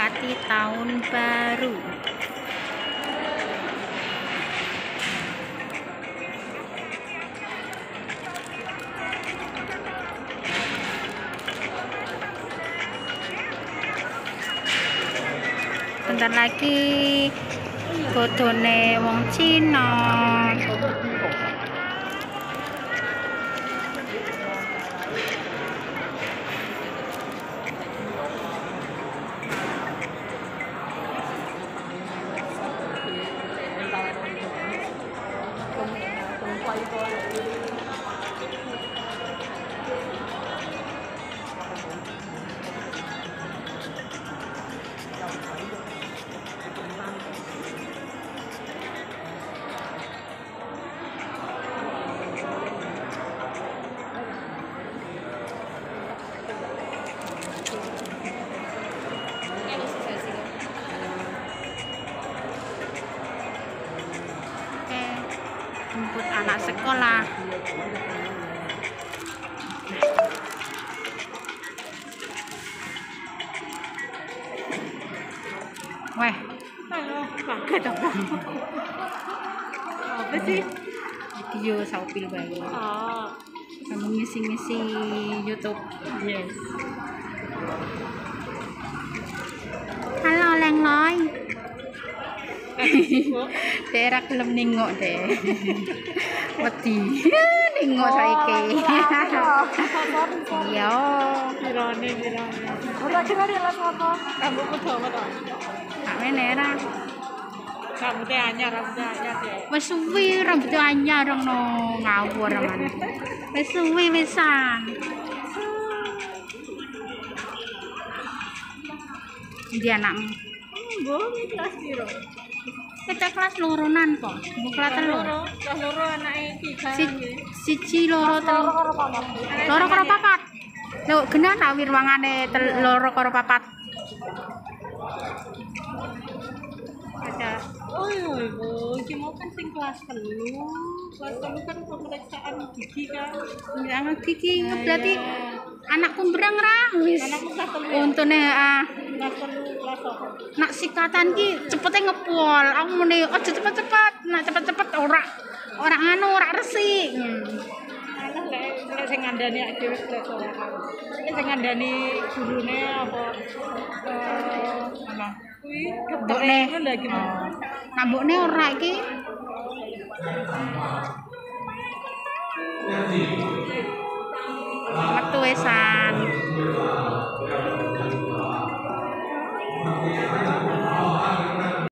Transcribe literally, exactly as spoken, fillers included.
mendekati tahun baru. Bentar lagi bodone wong Cina. Jemput anak sekolah. Weh, pakai dong. Apa sih? Video saupil bayi. Oh, Kamu ngisi-ngisi YouTube. yes. Halo Leng Loy. Daerah gelem nengok deh. Wedi. Nengok saiki. Iya. Virane, virane. Ora kira dia lah foto. Kamu foto apa toh? Kame nera. Rambutnya anyar, rambutnya anyar deh. Wis suwi rambut anyar no ngawur man. Wis suwi wisan. Dia anak. Mbok kelas piro? Kita kelas loronan kok. Bu kelas telu. Kelas loro anake tiga. Si siji loro telu. Loro papat. Loro karo papat. Lho genah ta wirwangane loro karo papat. Ada. Oh iya, Ibu. Iki mau kan sing kelas telu. Kelas telu kan pemeriksaan gigi kan. Jangan gigi berarti anakku berang ra wis. Anakku kelas telu. Untune ah Kelas telu kelas apa? nak sikatan ki cepete ngepol. Aku muni aja cepet-cepet. Nak cepet-cepet ora ora anu ora resik. Hmm. Alah lek lek sing ngandani ak dhewe lek ora kan. Lek sing ngandani gurune apa eh ana kuwi Mbokne. ketokne lha gimana? Nah mbokne ora iki. Metu wesan.